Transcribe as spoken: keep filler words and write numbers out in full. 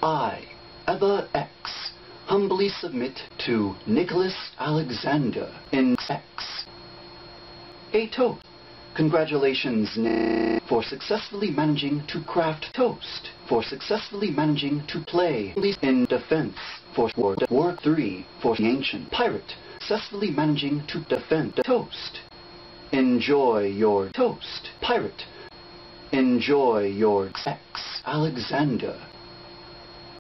I, Eva X, humbly submit to Nicholas Alexander in X. A toast. Congratulations, Nick, for successfully managing to craft toast, for successfully managing to play in defense, for War, War three, for the ancient pirate, successfully managing to defend toast. Enjoy your toast, pirate. Enjoy your sex, Alexander.